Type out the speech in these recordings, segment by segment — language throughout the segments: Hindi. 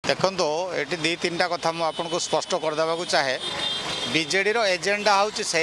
देखो ये दी तीन टा कथा मुझे स्पष्ट करदेवा चाहे बीजेडी एजेंडा हूँ से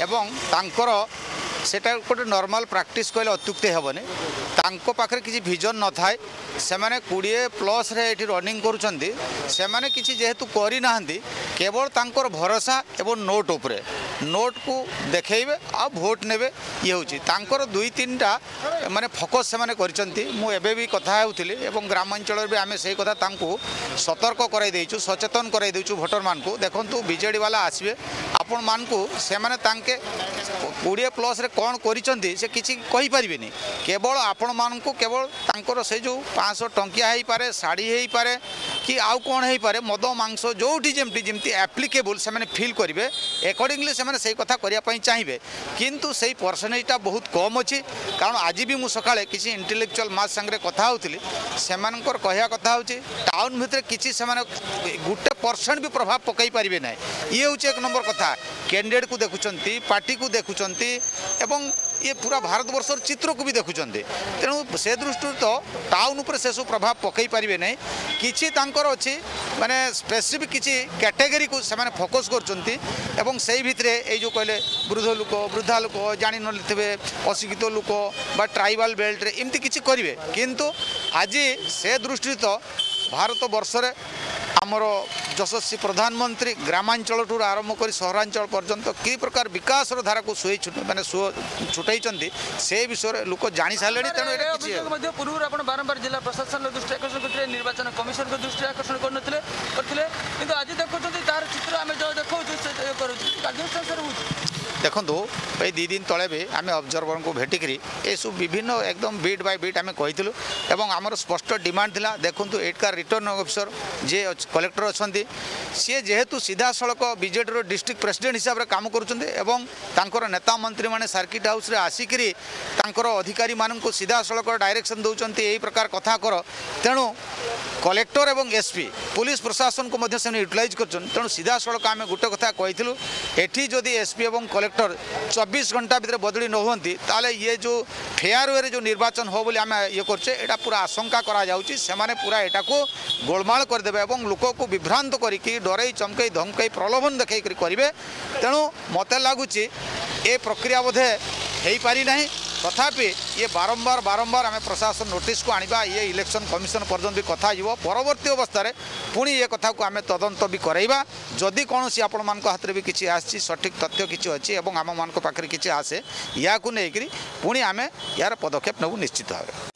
सेटा गोटे नॉर्मल प्रैक्टिस कहले अत्युक्ति हेबनी पाखे किसी विजन न थाए से 20+ रे रनिंग करुँच से मैंने किसी जेहेतु करना केवल तांकर भरोसा एवं नोट उपरे नोट को देखेबे आ भोट नेबे ये हूँ तांकर 2-3टा माने फोकस से माने करचंती मु एबे भी कथा होउथिली एवं ग्रामांचल भी आमे सही कथा तांको सतर्क कराई देइछु सचेतन कराई देइछु भोटर मान को देखंतु बीजेडी वाला आसबे आपण मान को से माने तांके 20+ रे कौन करिचंती से किछि कहि परिबेनी केवल आपण मान को केवल तांकर से जो 500 टंकिया हेई पारे साड़ी हेई पारे कि आउ कौन हेई पारे मद मांस जोठी जेमती एप्लिकेबल से माने फील करिवे अकॉर्डिंगली से माने सही कथा करिया पई चाहिबे किंतु सही परसेंटेजटा बहुत कम अछि कारण आज भी मु सकाळे किछि इंटेलेक्चुअल मास संगे कथा होउथिली सेमानकर कहया कथा होछि टाउन भितर किछि से माने 1% भी प्रभाव पकई पारिबे नै ये होछि एक नंबर कथा कैंडिडेट को देखुचंती पार्टी को देखुचंती एवं ये पूरा भारतवर्षर चित्र को भी देखुचंती तेणु से दृष्टि तो टाउन उपर से सब प्रभाव पकई पारिबे नै किछि तांकर अछि माने स्पेसिफिक किछि कैटेगरी को से माने फोकस करचंती एवं सही भितरे ए जो कहले वृद्धा लोक जानि नलिथिबे अशिक्षित लोक बा ट्राइबल बेल्ट रे एमती किछि करिवे किंतु आज से दृष्टि तो भारत वर्ष रे आमर यशस्वी प्रधानमंत्री ग्रामांचल ठूर आरंभ कर सहरांचल पर्यंत कि प्रकार विकास धारा को सुई माने छुटाई से विषय लोक जानी सारे तेणु पूर्व बारंबार जिला प्रशासन दृष्टि आकर्षण करते निर्वाचन कमिशन को दृष्टि आकर्षण करते किंतु आज देखुं तार चित्र आम जो देखा देखु ये 2 दिन तले भी आम ऑब्जर्वर को भेटिक ये सब विभिन्न एकदम बीट बाय बीट आम कही आमर स्पष्ट डिमांड थिला देखु एटका रिटर्न ऑफिसर जे कलेक्टर अच्छा सी जेहेतु सीधा सड़क बीजेडी डिस्ट्रिक्ट प्रेसिडेंट हिसाब से काम कर नेता मंत्री मैंने सर्किट हाउस रे आसिक अधिकारी मानक सीधा सड़क डायरेक्शन दौरान यही प्रकार कथा कर तेणु कलेक्टर एवं एसपी पुलिस प्रशासन को यूटिलाइज कर तेणु सीधा सड़क आम गोटे कथा कही एठी जदि एसपी एवं कलेक्टर 24 घंटा भीतर बदली न होती ताले ये जो फेयर वे जो निर्वाचन हो बोली आम ये करछे एटा पूरा आशंका करा जाउची सेमाने पूरा एटा को गोलमाल करदेबे एवं लोक को विभ्रांत करिकी डरई चमकई धमकई प्रलोभन देखई करिवे तेणु मते लागुची ए प्रक्रिया बोधे हेई पारि नाही तथापि ये बारंबार आम प्रशासन नोटिस को आनिबा ये इलेक्शन कमिशन पर्यंत भी कथा जीव परवर्ती अवस्था पुणी ये कथा को आम तदंत भी कराइबा जदि कौन सी आपण मान हाथ में भी किसी आसी सठिक तथ्य किसी अच्छी आम मान पाखे किसी आसे या लेकिन पुणी आम यार पदक्षेप नबू निश्चित भाव।